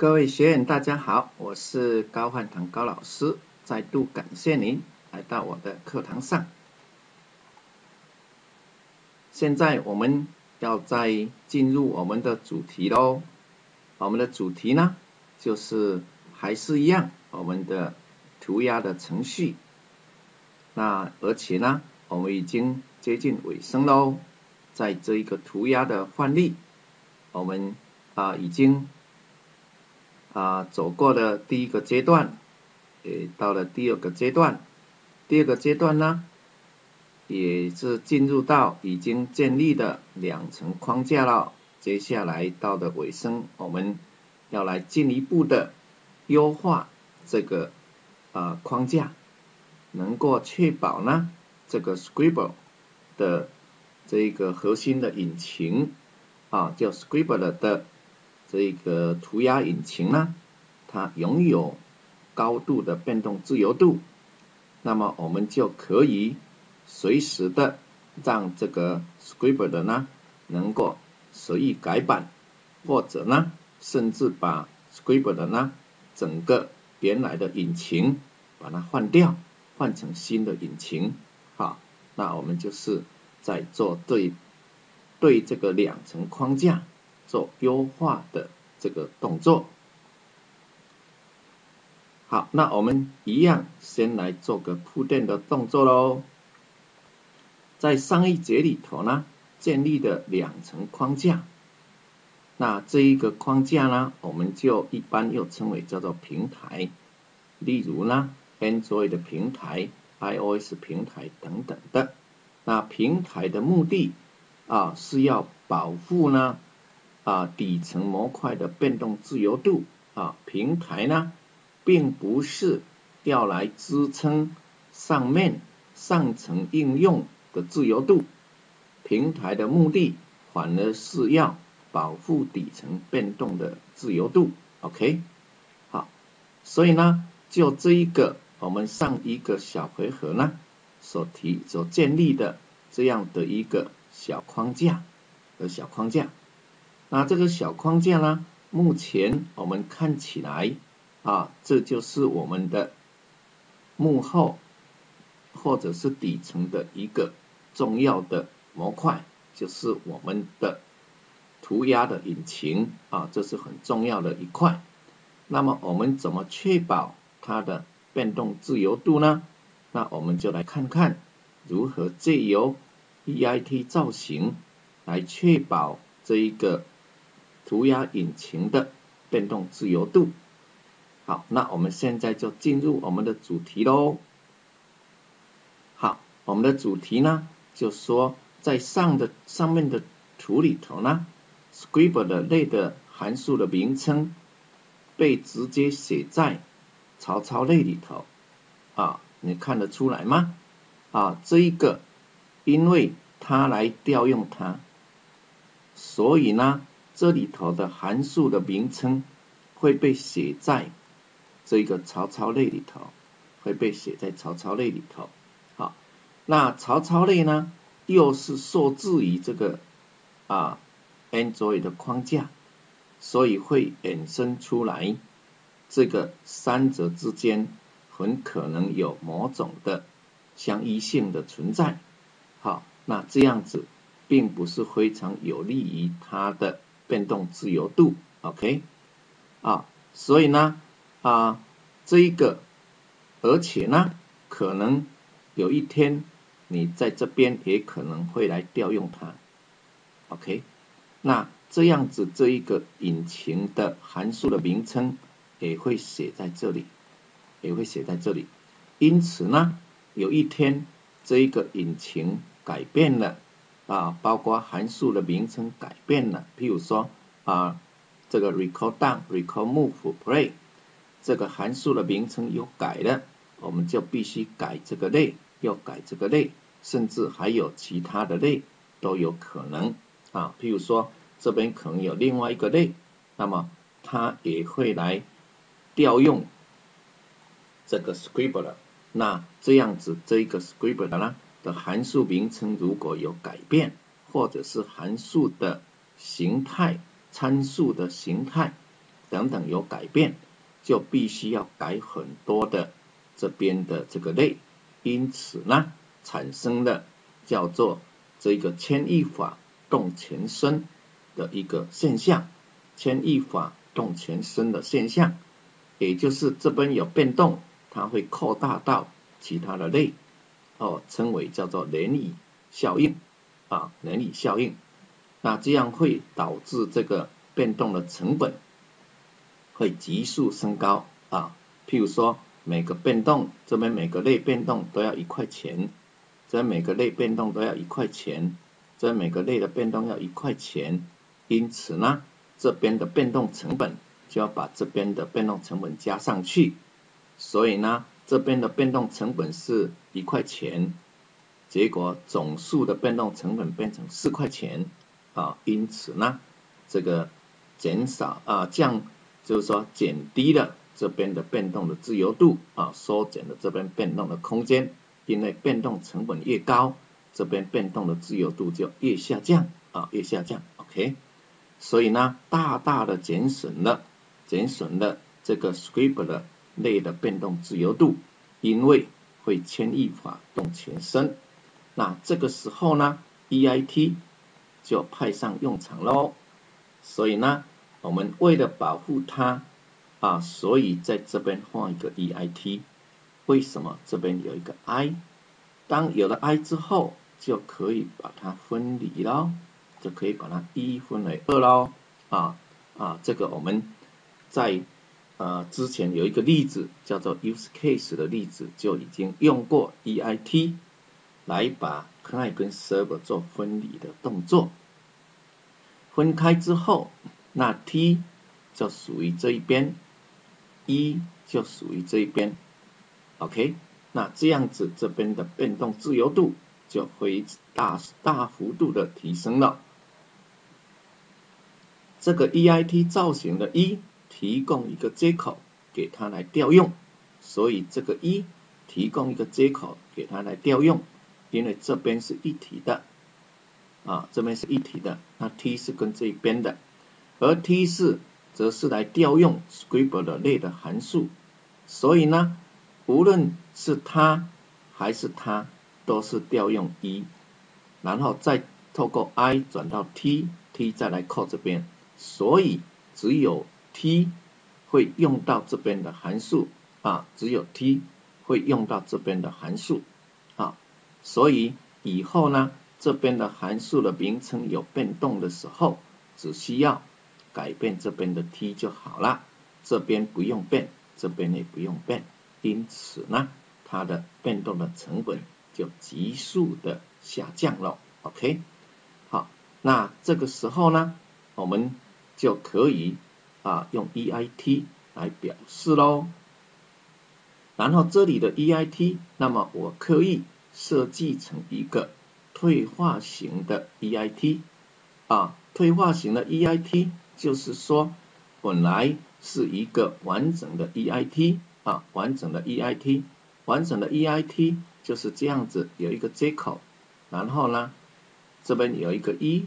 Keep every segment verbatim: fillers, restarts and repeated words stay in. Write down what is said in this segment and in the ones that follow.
各位学员大家好，我是高焕堂高老师，再度感谢您来到我的课堂上。现在我们要再进入我们的主题咯，我们的主题呢就是还是一样我们的涂鸦的程序，那而且呢我们已经接近尾声咯，在这一个涂鸦的范例我们啊已经啊，走过了第一个阶段，也到了第二个阶段。第二个阶段呢，也是进入到已经建立的两层框架了。接下来到的尾声，我们要来进一步的优化这个啊框架，能够确保呢这个 Scribble 的这个核心的引擎啊，叫 Scribble 的这个涂鸦引擎呢，它拥有高度的变动自由度，那么我们就可以随时的让这个 Scribble 呢能够随意改版，或者呢甚至把 Scribble 呢整个原来的引擎把它换掉，换成新的引擎。好，那我们就是在做对对这个两层框架做优化的这个动作。好，那我们一样先来做个铺垫的动作咯。在上一节里头呢，建立的两层框架，那这一个框架呢，我们就一般又称为叫做平台，例如呢 Android 的平台、iOS 平台等等的。那平台的目的啊是要保护呢啊底层模块的变动自由度啊，平台呢并不是要来支撑上面上层应用的自由度，平台的目的反而是要保护底层变动的自由度。 OK， 好，所以呢就这一个我们上一个小回合呢所提所建立的这样的一个小框架的小框架，那这个小框架呢目前我们看起来啊，这就是我们的幕后或者是底层的一个重要的模块，就是我们的涂鸦的引擎啊，这是很重要的一块。那么我们怎么确保它的变动自由度呢？那我们就来看看如何借由 E I T 造型来确保这一个涂鸦引擎的变动自由度。好，那我们现在就进入我们的主题咯。好，我们的主题呢就说在上的上面的图里头呢 Scribble 的类的函数的名称被直接写在曹操类里头啊，你看得出来吗？啊，这一个因为它来调用它，所以呢这里头的函数的名称会被写在这个曹操类里头，会被写在曹操类里头。好，那曹操类呢又是受制于这个啊 Android 的框架，所以会衍生出来这个三者之间很可能有某种的相依性的存在。好，那这样子并不是非常有利于它的变动自由度。 OK 啊，所以呢啊这一个而且呢可能有一天你在这边也可能会来调用它。 OK， 那这样子这一个引擎的函数的名称也会写在这里，也会写在这里。因此呢有一天这一个引擎改变了啊，包括函数的名称改变了，譬如说啊这个 record down、record move、play 这个函数的名称又改了，我们就必须改这个类，又改这个类，甚至还有其他的类都有可能啊。譬如说这边可能有另外一个类，那么它也会来调用这个 Scribble， 那这样子这一个 Scribble 呢的函数名称如果有改变，或者是函数的形态、参数的形态等等有改变，就必须要改很多的这边的这个类，因此呢，产生了叫做这个牵一法动全身的一个现象，牵一法动全身的现象，也就是这边有变动，它会扩大到其他的类，哦，称为叫做涟漪效应啊，涟漪效应。那这样会导致这个变动的成本会急速升高啊。譬如说，每个变动这边每个类变动都要一块钱，这每个类变动都要一块钱，这每个类的变动要一块钱，因此呢，这边的变动成本就要把这边的变动成本加上去，所以呢，这边的变动成本是一块钱，结果总数的变动成本变成四块钱啊，因此呢，这个减少啊降就是说减低了这边的变动的自由度啊，缩减了这边变动的空间，因为变动成本越高，这边变动的自由度就越下降啊，越下降 ，OK， 所以呢，大大的减损了减损了这个 Scribbler 类的变动自由度，因为会牵一法动全身。那这个时候呢 ，E I T 就派上用场喽。所以呢，我们为了保护它啊，所以在这边放一个 E I T。为什么这边有一个 I？ 当有了 I 之后，就可以把它分离咯，就可以把它一分为二咯。啊啊，这个我们在呃之前有一个例子叫做 use case 的例子，就已经用过 E I T 来把 client 跟 server 做分离的动作。分开之后，那 T 就属于这一边 ，E 就属于这一边 ，OK， 那这样子这边的变动自由度就会大大幅度的提升了。这个 E I T 造型的 E 提供一个接口给它来调用，所以这个 E 提供一个接口给它来调用，因为这边是一体的。啊，这边是一体的，那 T 是跟这边的，而 T 四则是来调用 Scribbler 类的函数，所以呢，无论是它还是它，都是调用 E， 然后再透过 I 转到 T，T 再来扣这边，所以只有 T 会用到这边的函数啊，只有 T 会用到这边的函数啊，所以以后呢，这边的函数的名称有变动的时候，只需要改变这边的 T 就好了，这边不用变，这边也不用变，因此呢，它的变动的成本就急速的下降了 ，OK， 好，那这个时候呢，我们就可以啊用 E I T 来表示咯，然后这里的 E I T， 那么我可以设计成一个退化型的 E I T 啊，退化型的 E I T 就是说，本来是一个完整的 E I T 啊，完整的 E I T， 完整的 E I T 就是这样子，有一个接口，然后呢，这边有一个 E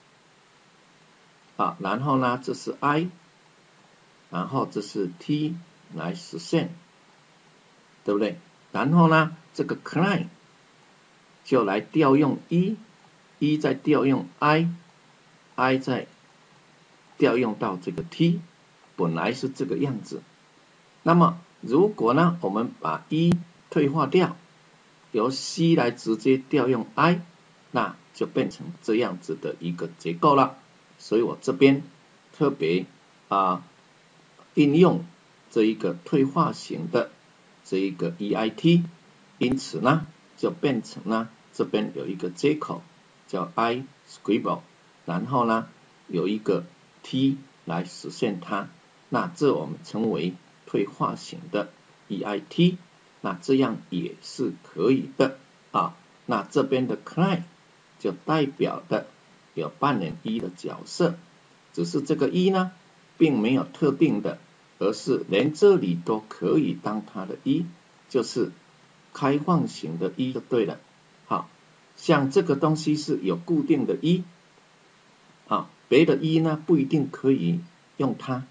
啊，然后呢，这是 I， 然后这是 T 来实现，对不对？然后呢，这个 client 就来调用 E，E 再调用 I，I 再调用到这个 T， 本来是这个样子。那么如果呢，我们把 E 退化掉，由 C 来直接调用 I， 那就变成这样子的一个结构了。所以我这边特别啊应用这一个退化型的这一个 E I T， 因此呢，就变成呢这边有一个接口叫 I Scribble， 然后呢有一个 T 来实现它，那这我们称为退化型的 E I T， 那这样也是可以的啊。那这边的 client 就代表的有扮演一的角色，只是这个一呢并没有特定的，而是连这里都可以当它的一，就是开放型的一就对了。好，像这个东西是有固定的一，啊，别的一呢不一定可以用它，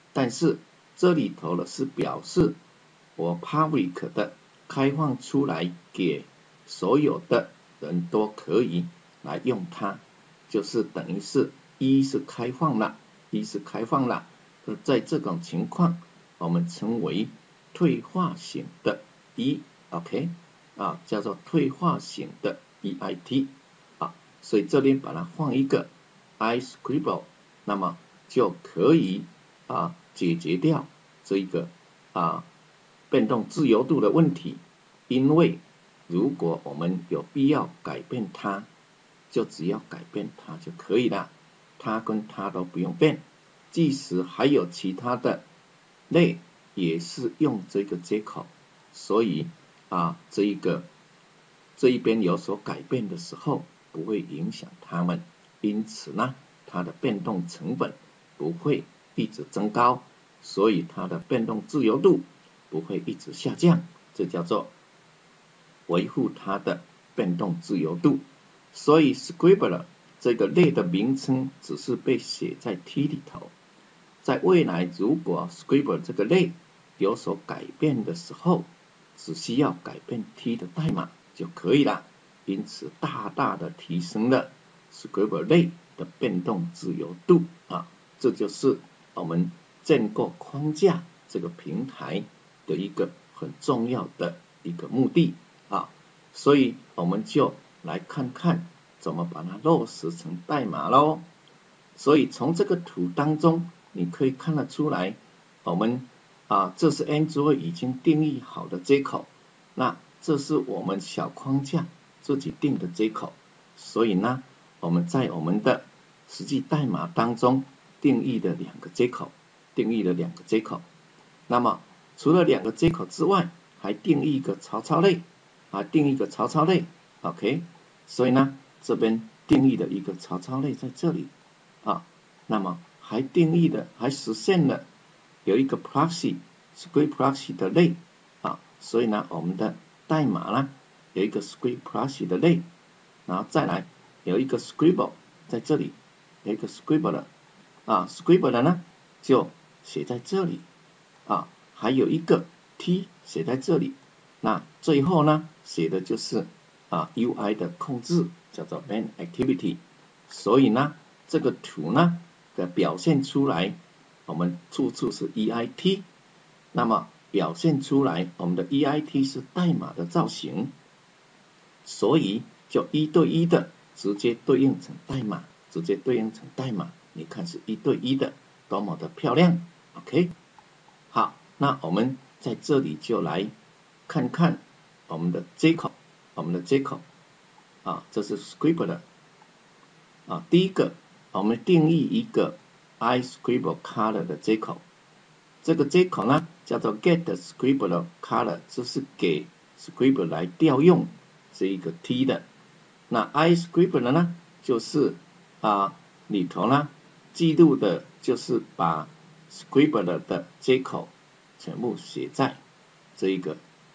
但是这里头呢是表示我 public 的开放出来给所有的人都可以来用它，就是等于是一是开放了，一是开放了，在这种情况我们称为退化型的 E OK 啊，叫做退化型的 E I T 啊，所以这边把它放一个 I scribble， 那么就可以啊解决掉这一个啊变动自由度的问题，因为如果我们有必要改变它，就只要改变它就可以了，它跟它都不用变，即使还有其他的类也是用这个接口，所以啊这一个这一边有所改变的时候不会影响它们，因此呢它的变动成本不会一直增高，所以它的变动自由度不会一直下降，这叫做维护它的变动自由度。所以 Scribbler 这个类的名称只是被写在 T 里头，在未来如果 Scribbler 这个类有所改变的时候，只需要改变 T 的代码就可以了，因此大大的提升了 Scribbler 类的变动自由度啊，这就是我们建构框架这个平台的一个很重要的一个目的啊，所以我们就来看看怎么把它落实成代码咯。所以从这个图当中你可以看得出来，我们啊这是 Android 已经定义好的接口，那这是我们小框架自己定的接口，所以呢我们在我们的实际代码当中定义的两个接口，定义了两个接口，那么除了两个接口之外，还定义一个曹操类啊，定义一个曹操类 OK， 所以呢这边定义的一个曹操类在这里啊，那么还定义的还实现了有一个 proxy script proxy 的类啊，所以呢我们的代码呢有一个 script proxy 的类，然后再来有一个 scribble 在这里，有一个 scribbler 啊 scribbler 呢就写在这里啊，还有一个 T 写在这里，那最后呢写的就是啊 U I 的控制，叫做 main activity， 所以呢这个图呢的表现出来我们处处是 E I T， 那么表现出来我们的 E I T 是代码的造型，所以就一对一的直接对应成代码，直接对应成代码，你看是一对一的，多么的漂亮 OK。 好，那我们在这里就来看看我们的接口，我们的接口啊，这是 Scribbler 啊，第一个我们定义一个 iScribble color 的接口，这个接口呢叫做 get Scribbler color， 就是给 Scribbler 来调用这一个 T 的，那 iScribbler 呢就是啊里头呢记录的就是把 Scribbler 的接口全部写在这一个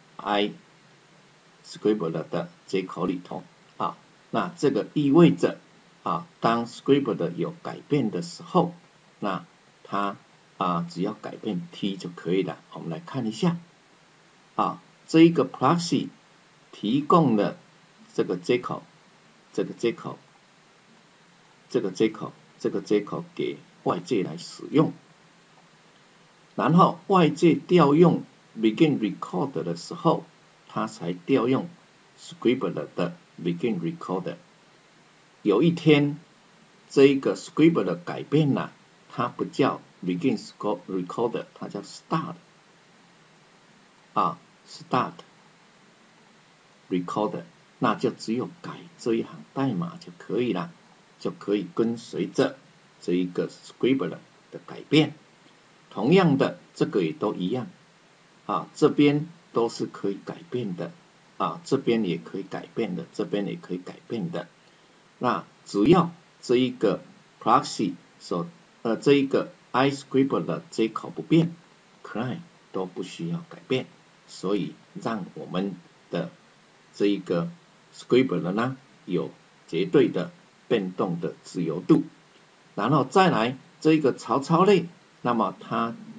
iScribbler 的接口里头啊，那这个意味着啊当 Scribbler 有改变的时候，那它啊只要改变 T 就可以了。我们来看一下啊，这一个 proxy 提供了这个接口，这个接口，这个接口，这个接口给外界来使用，然后外界调用 begin record 的时候，它才调用 Scribbler 的 begin recorder。有一天，这一个 Scribbler 改变了，它不叫 begin recorder， 它叫 start 啊 start recorder， 那就只有改这一行代码就可以了，就可以跟随着这一个 Scribbler 的改变。同样的，这个也都一样啊，这边都是可以改变的啊，这边也可以改变的，这边也可以改变的。那只要这一个 proxy 所呃这一个 iScribble 的接口不变 ，client 都不需要改变，所以让我们的这一个 Scribbler 呢有绝对的变动的自由度。然后再来这一个曹操类，那么它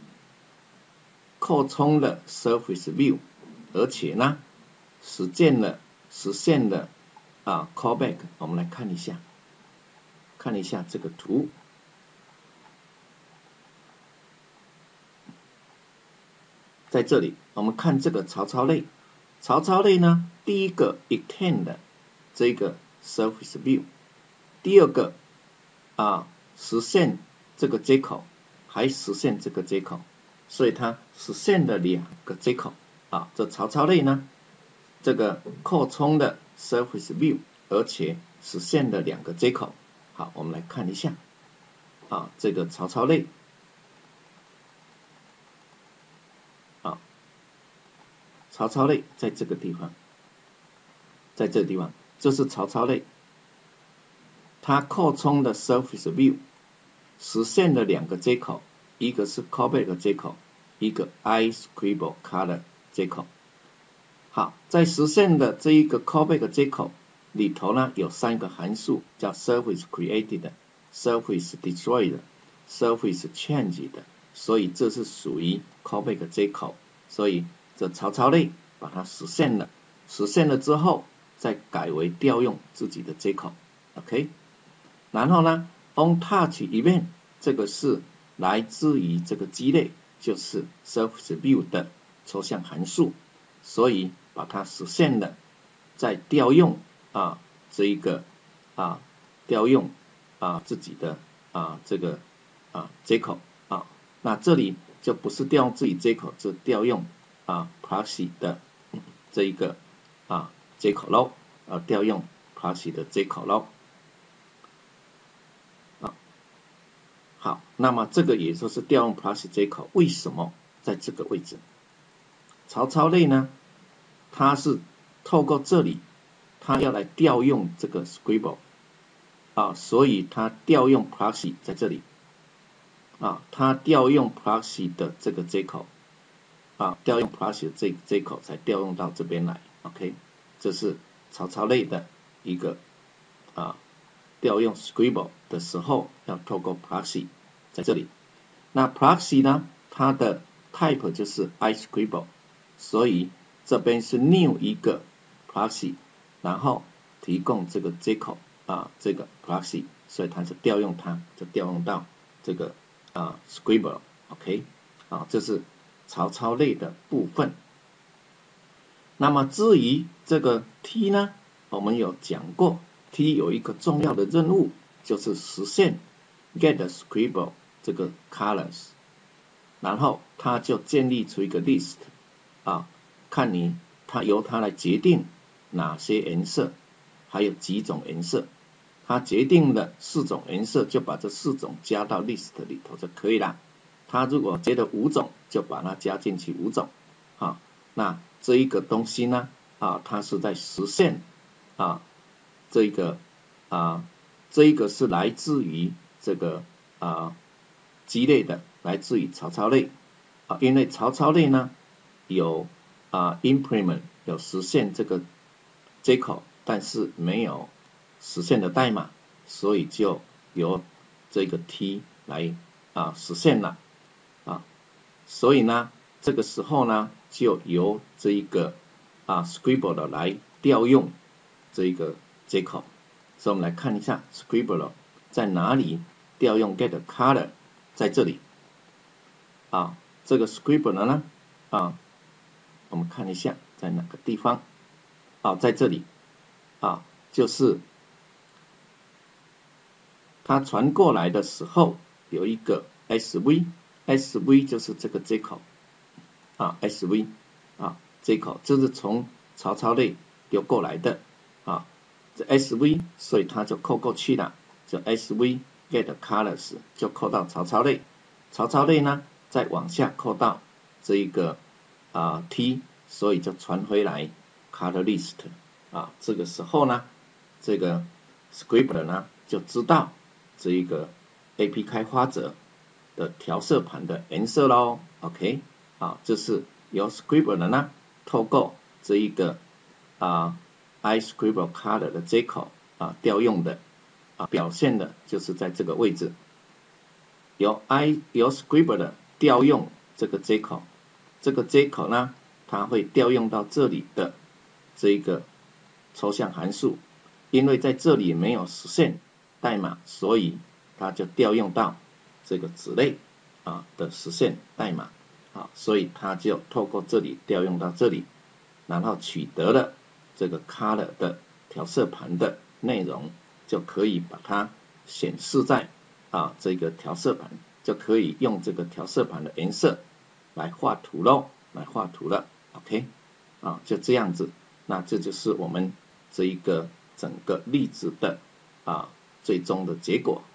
扩充了 Surface View， 而且呢，实现了实现了啊 callback。我们来看一下，看一下这个图。在这里，我们看这个曹操类，曹操类呢，第一个 extend 这个 Surface View， 第二个啊实现这个接口，还实现这个接口，所以它实现了两个接口啊。这曹操类呢，这个扩充的 Surface View， 而且实现了两个接口。好，我们来看一下啊，这个曹操类。曹操类在这个地方，在这个地方，这是曹操类，它扩充的 Surface View， 实现了两个接口，一个是 callback 接口，一个 iScribble color 接口。好，在实现的这一个 callback 接口里头呢，有三个函数，叫 Surface Created、Surface Destroyed、Surface Changed， 所以这是属于 callback 接口，所以这曹操类把它实现了，实现了之后再改为调用自己的接口 ，OK。然后呢 ，onTouch Event 这个是来自于这个基类，就是 Surface View 的抽象函数，所以把它实现了，再调用啊这一个啊调用啊自己的啊这个啊接口啊，那这里就不是调用自己接口，是调用啊 Proxy 的这一个啊接口喽，啊调用 Proxy 的接口喽。啊，好，那么这个也就是调用 Proxy 接口，为什么在这个位置？曹操类呢，它是透过这里，它要来调用这个 Scribble 啊，所以它调用 Proxy 在这里啊，它调用 Proxy 的这个接口。啊，调用 Proxy 这这口才调用到这边来 ，OK， 这是曹操类的一个啊调用 Scribble 的时候要透过 Proxy 在这里。那 Proxy 呢，它的 type 就是 iScribble， 所以这边是 new 一个 Proxy， 然后提供这个接口啊这个 Proxy， 所以它是调用它，就调用到这个啊 Scribble，OK， 啊这是曹操类的部分。那么至于这个 T 呢，我们有讲过 ，T 有一个重要的任务，就是实现 get Scribble 这个 colors， 然后它就建立出一个 list 啊，看你它由它来决定哪些颜色，还有几种颜色。它决定了四种颜色，就把这四种加到 list 里头就可以了。它如果觉得五种，就把它加进去五种，啊，那这一个东西呢，啊，它是在实现啊，这一个啊，这一个是来自于这个啊鸡类的，来自于曹操类啊，因为曹操类呢有啊 implement 有实现这个接口，但是没有实现的代码，所以就由这个 T 来啊实现了。啊，所以呢，这个时候呢，就由这一个啊 Scribble 的来调用这一个接口。所以我们来看一下 Scribble 在哪里调用 get color， 在这里啊，这个 Scribble 呢啊，我们看一下在哪个地方啊，在这里啊，就是它传过来的时候有一个 S V。S V 就是这个接口啊 ，S V 啊接口，这是从曹操类丢过来的啊，这 S V 所以它就扣过去了，就 S V get colors 就扣到曹操类，曹操类呢再往下扣到这一个啊 T， 所以就传回来 color list 啊，这个时候呢，这个 Scribble 呢就知道这一个 A P 开发者的调色盘的颜色咯 ，OK， 啊，这是由 Scribble 呢透过这一个啊 iScribble color 的接口啊调用的啊表现的就是在这个位置，由 i 由 Scribble 的调用这个接口， 这个接口呢，它会调用到这里的这一个抽象函数，因为在这里没有实现代码，所以它就调用到这个子类啊的实现代码，好，所以它就透过这里调用到这里，然后取得了这个 color 的调色盘的内容，就可以把它显示在啊这个调色盘，就可以用这个调色盘的颜色来画图喽，来画图了 ，OK， 啊，就这样子，那这就是我们这一个整个例子的啊最终的结果。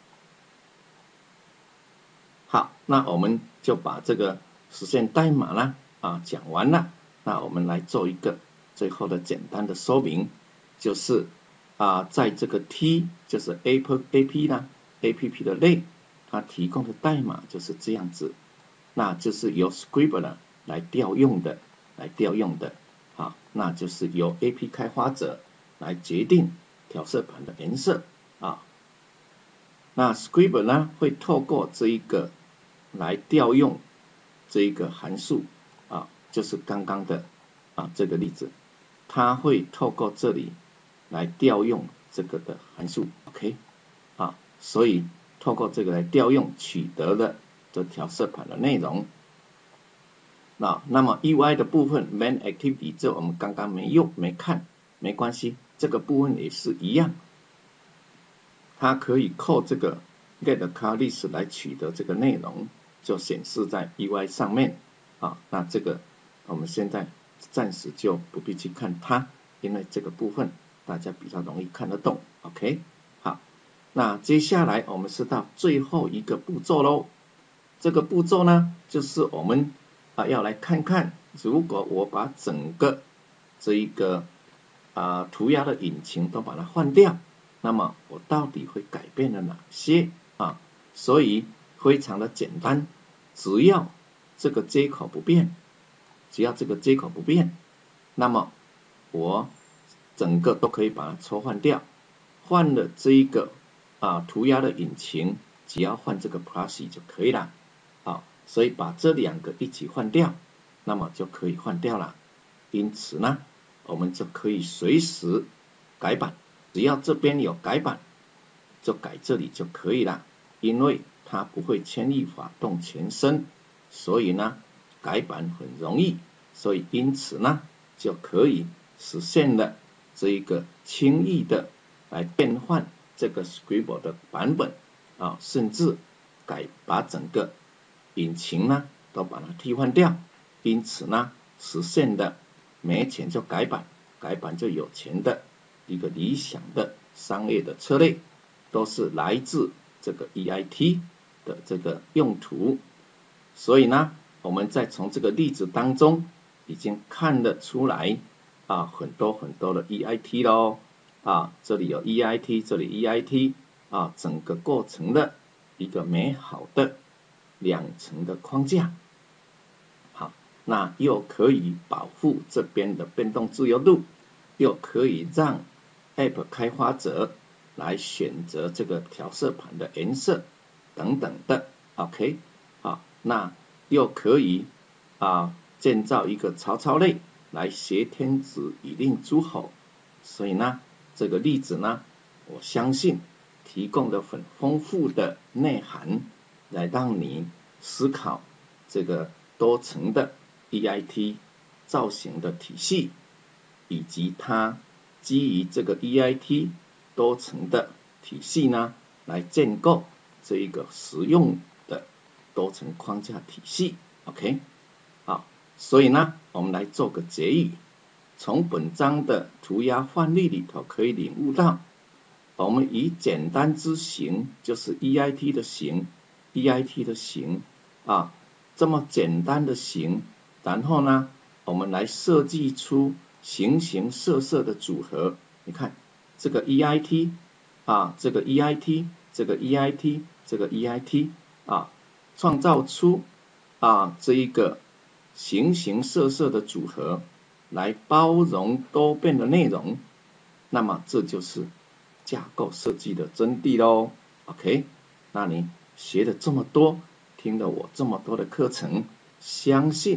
好，那我们就把这个实现代码呢啊讲完了，那我们来做一个最后的简单的说明，就是啊在这个 T 就是 A P A P 呢 A P P 的类，它提供的代码就是这样子，那就是由 Scribbler 来调用的，来调用的，好，那就是由 A P 开发者来决定调色盘的颜色啊。那 Scribbler 呢会透过这一个来调用这一个函数啊，就是刚刚的啊这个例子，它会透过这里来调用这个的函数 ，OK， 啊，所以透过这个来调用，取得了这调色盘的内容。那那么 U I 的部分 main activity 这我们刚刚没用没看，没关系，这个部分也是一样，它可以扣这个 get color list 来取得这个内容，就显示在 U I 上面啊。那这个我们现在暂时就不必去看它，因为这个部分大家比较容易看得懂 ，OK。好，那接下来我们是到最后一个步骤喽。这个步骤呢，就是我们啊要来看看，如果我把整个这一个啊涂鸦的引擎都把它换掉，那么我到底会改变了哪些啊？所以非常的简单，只要这个接口不变，只要这个接口不变，那么我整个都可以把它抽换掉。换了这一个啊涂鸦的引擎，只要换这个 Plus 就可以了。好，所以把这两个一起换掉，那么就可以换掉了。因此呢，我们就可以随时改版，只要这边有改版，就改这里就可以了。因为它不会牵一发动全身，所以呢改版很容易，所以因此呢就可以实现了这一个轻易的来变换这个 Scribble 的版本啊，甚至改把整个引擎呢都把它替换掉，因此呢实现的没钱就改版，改版就有钱的一个理想的商业的策略，都是来自这个 E I T 的这个用途。所以呢我们再从这个例子当中已经看得出来啊很多很多的 E I T 咯，啊这里有 E I T， 这里 E I T 啊，整个过程的一个美好的两层的框架。好，那又可以保护这边的变动自由度，又可以让 App 开发者来选择这个调色盘的颜色等等的 ，OK， 好，那又可以啊建造一个曹操类来挟天子以令诸侯，所以呢这个例子呢，我相信提供了很丰富的内涵，来让你思考这个多层的 E I T 造型的体系，以及它基于这个 E I T 多层的体系呢，来建构这一个实用的多层框架体系 ，OK， 好，所以呢，我们来做个结语。从本章的涂鸦范例里头可以领悟到，我们以简单之形，就是 E I T 的形 ，E I T 的形啊，这么简单的形，然后呢，我们来设计出形形色色的组合。你看这个 E I T 啊，这个 E I T， 这个 E I T， 这个 E I T 啊，创造出啊这一个形形色色的组合，来包容多变的内容。那么这就是架构设计的真谛咯 ，OK？ 那你学了这么多，听了我这么多的课程，相信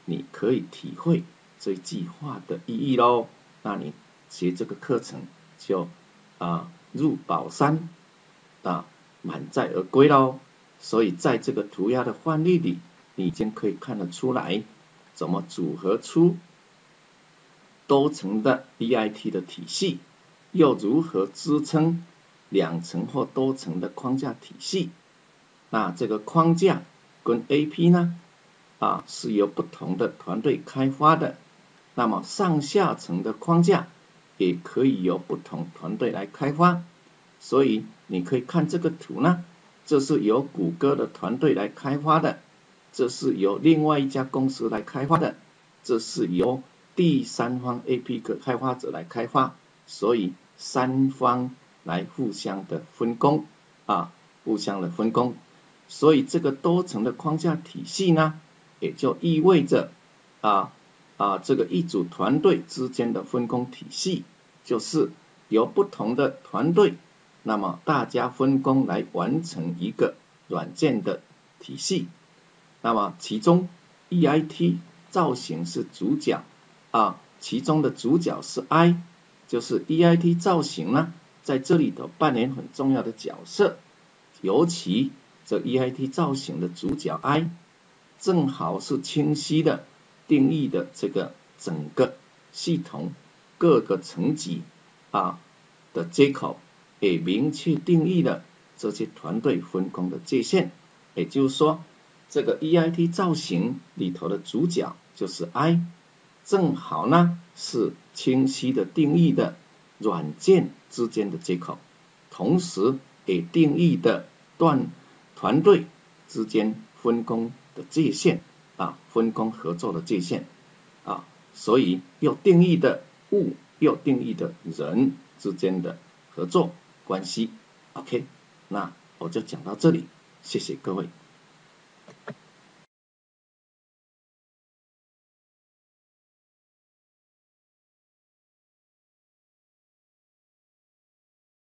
你可以体会这句话的意义咯。那你学这个课程就啊入宝山啊满载而归咯。所以在这个涂鸦的范例里，你已经可以看得出来怎么组合出多层的 E I T 的体系，又如何支撑两层或多层的框架体系。那这个框架跟 A P 呢啊是由不同的团队开发的，那么上下层的框架也可以由不同团队来开发。所以你可以看这个图呢，这是由谷歌的团队来开发的，这是由另外一家公司来开发的，这是由第三方 A P 开发者来开发，所以三方来互相的分工啊，互相的分工。所以这个多层的框架体系呢，也就意味着啊啊这个一组团队之间的分工体系，就是由不同的团队，那么大家分工来完成一个软件的体系。那么其中 E I T 造型是主角啊，其中的主角是 I， 就是 E I T 造型呢，在这里头扮演很重要的角色。尤其这 E I T 造型的主角 I， 正好是清晰的定义的这个整个系统各个层级啊的接口，也明确定义了这些团队分工的界限。也就是说，这个 E I T 造型里头的主角就是 I， 正好呢是清晰的定义的软件之间的接口，同时也定义的段团队之间分工的界限啊，分工合作的界限啊，所以又定义的物又定义的人之间的合作关系。OK， 那我就讲到这里，谢谢各位。